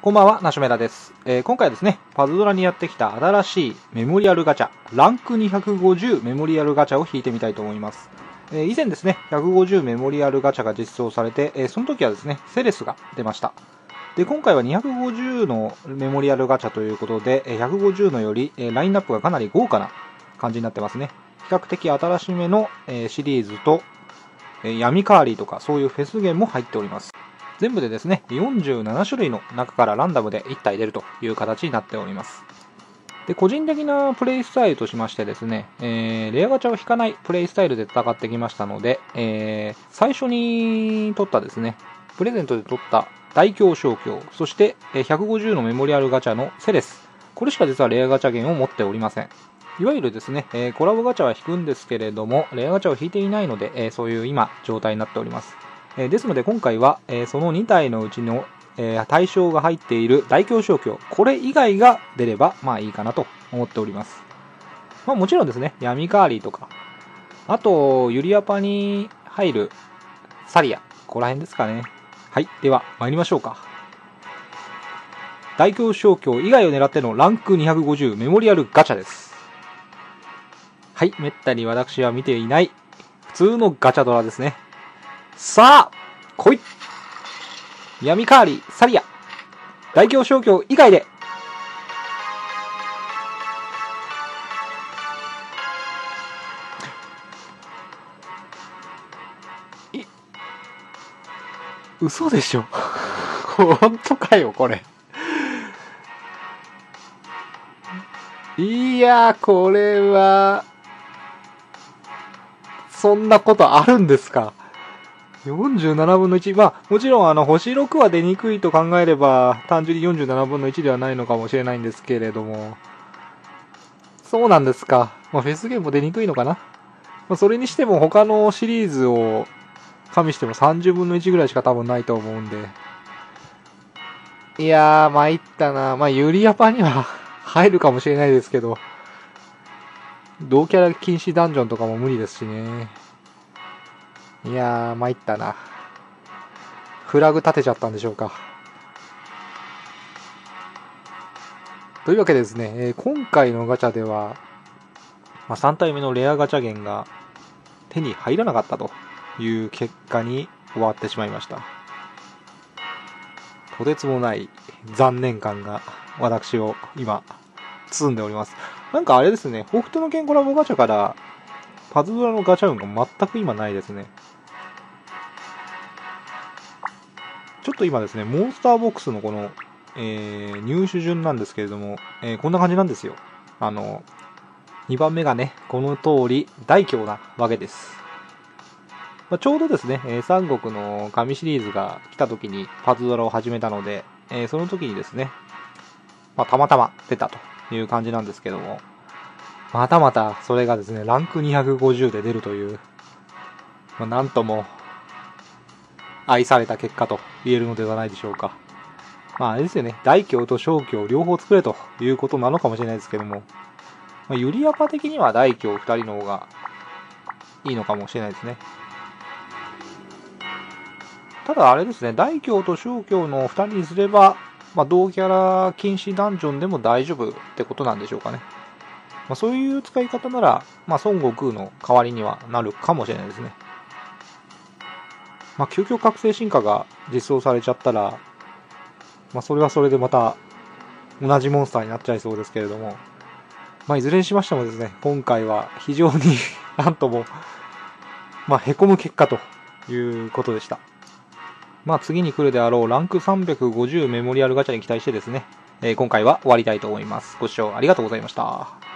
こんばんは、ナショメラです。今回はですね、パズドラにやってきた新しいメモリアルガチャ、ランク250メモリアルガチャを引いてみたいと思います。以前ですね、150メモリアルガチャが実装されて、その時はですね、セレスが出ました。で、今回は250のメモリアルガチャということで、150のよりラインナップがかなり豪華な感じになってますね。比較的新しめのシリーズと、闇カーリーとかそういうフェスゲームも入っております。全部でですね、47種類の中からランダムで1体出るという形になっております。で、個人的なプレイスタイルとしましてですね、レアガチャを引かないプレイスタイルで戦ってきましたので、最初に取ったですね、プレゼントで取った大凶小凶、そして150のメモリアルガチャのセレス、これしか実はレアガチャ券を持っておりません。いわゆるですね、コラボガチャは引くんですけれども、レアガチャを引いていないので、そういう今、状態になっております。ですので今回は、その2体のうちの、対象が入っている大凶小凶、これ以外が出ればまあいいかなと思っております。まあもちろんですね、闇カーリーとか、あと、ユリアパに入るサリア、ここら辺ですかね。はい、では参りましょうか。大凶小凶以外を狙ってのランク250メモリアルガチャです。はい、めったに私は見ていない普通のガチャドラですね。さあ来い。闇カーリー、サリア、大凶小凶以外で。嘘でしょ本当かよこれ。いやこれはそんなことあるんですか。47分の1。まあ、もちろん星6は出にくいと考えれば、単純に47分の1ではないのかもしれないんですけれども。そうなんですか。まあ、フェスゲームも出にくいのかな。まあ、それにしても他のシリーズを加味しても30分の1ぐらいしか多分ないと思うんで。いやー、参ったな。まあ、ユリアパには入るかもしれないですけど、同キャラ禁止ダンジョンとかも無理ですしね。いやー、参ったな。フラグ立てちゃったんでしょうか。というわけでですね、今回のガチャでは、3体目のレアガチャ券が手に入らなかったという結果に終わってしまいました。とてつもない残念感が私を今包んでおります。なんかあれですね、北斗の拳コラボガチャからパズドラのガチャ運が全く今ないですね。ちょっと今ですね、モンスターボックスのこの、入手順なんですけれども、こんな感じなんですよ。2番目がね、この通り大凶なわけです。ちょうどですね、三国の神シリーズが来た時にパズドラを始めたので、その時にですね、たまたま出たという感じなんですけども、またまたそれがですね、ランク250で出るという、なんとも愛された結果と言えるのではないでしょうか。あれですよね、大凶と小凶両方作れということなのかもしれないですけども、ユリアパ的には大凶2人の方がいいのかもしれないですね。ただあれですね、大凶と小凶の2人にすれば、同キャラ禁止ダンジョンでも大丈夫ってことなんでしょうかね。そういう使い方なら、孫悟空の代わりにはなるかもしれないですね。究極覚醒進化が実装されちゃったら、それはそれでまた同じモンスターになっちゃいそうですけれども、いずれにしましてもですね、今回は非常になんとも、へこむ結果ということでした。次に来るであろうランク350メモリアルガチャに期待してですね、今回は終わりたいと思います。ご視聴ありがとうございました。